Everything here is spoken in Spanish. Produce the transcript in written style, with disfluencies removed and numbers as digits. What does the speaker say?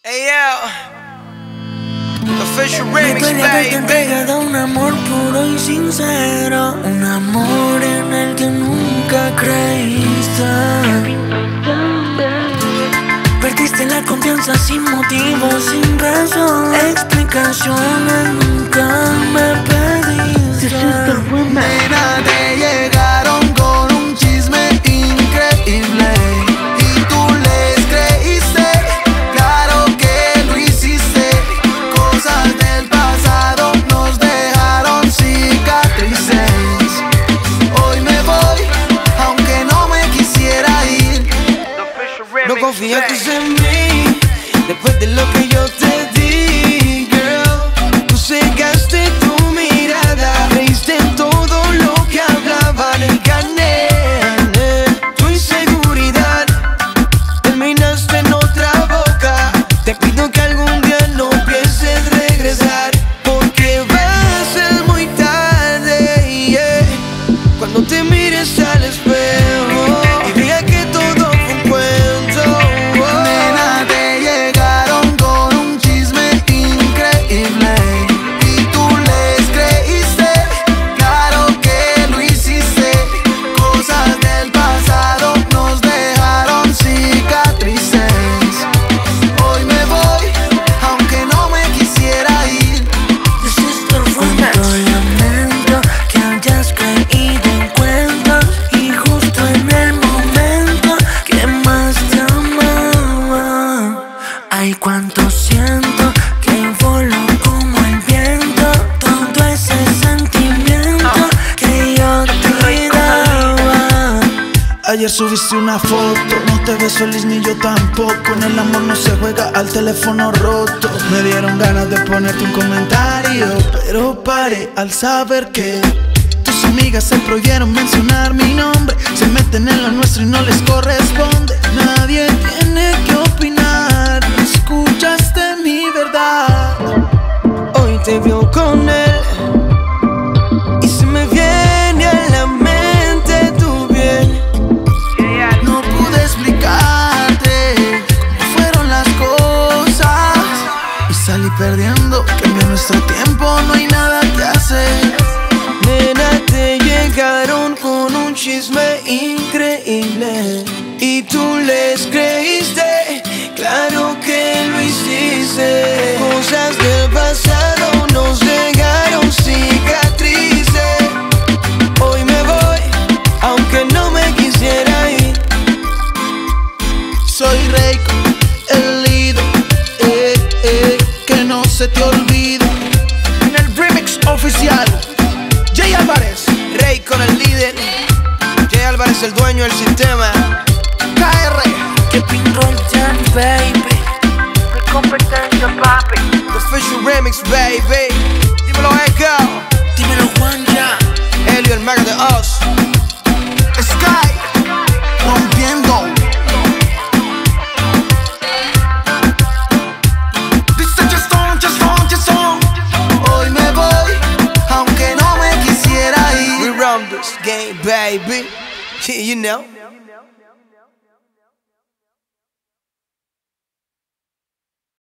Hey yo, Official Remix, baby. Me duele verte baby. entregada a un amor puro y sincero, un amor en el que nunca creíste. Perdiste la confianza sin motivo, sin razón, explicaciones nunca me pediste. Nena, te llegaron con un chisme increíble y tú les creíste, claro que lo hiciste. Cosas del pasado nos dejaron cicatrices. Hoy me voy, aunque no me quisiera ir. No confiaste en mí, después de lo que yo te di, girl. Tú cegaste tu mirada, creíste en todo lo que hablaban, engañé tu inseguridad, terminaste en otra boca. Te pido que algún día no pienses regresar, porque va a ser muy tarde, yeah. Cuando te mires al espejo y digas que todo fue un cuento. Nena, te llegaron con un chisme increíble y tú les creíste, claro que lo hiciste. Cosas del pasado nos dejaron cicatrices. Hoy me voy, aunque no me quisiera ir. Cuánto lamento que hayas creído en cuentos y justo en el momento que más te amaba. Ay, cuánto siento que voló como el viento todo ese sentimiento que yo te daba. Ayer subiste una foto, no te ves feliz ni yo tampoco. En el amor no se juega al teléfono roto. Me dieron ganas de ponerte un comentario, pero paré al saber que tus amigas se prohibieron mencionar mi nombre. Se meten en lo nuestro y no les corresponde. Nadie tiene que opinar, escuchaste mi verdad. Hoy te veo con él y se me viene a la mente tu bien. No pude explicarte cómo fueron las cosas y salí perdiendo, que en nuestro tiempo no hay nada que hacer. Nena, te llegaron con un chisme increíble y tú les creíste, claro que lo hiciste. Cosas del pasado nos dejaron cicatrices. Hoy me voy, aunque no me quisiera ir. Soy Reiko, el líder, que no se te olvide. En el remix oficial, Jay Álvarez, Rey con el líder, Jay Álvarez el dueño del sistema. KR, Que pinto ya, baby. Mi competencia, papi. The Official Remix, baby. Dímelo, Echo. Dímelo, Juan, ya. Helio, el mago de Oz. Sky, rompiendo. Dice just on. Hoy me voy, aunque no me quisiera ir. We run this game, baby. You know.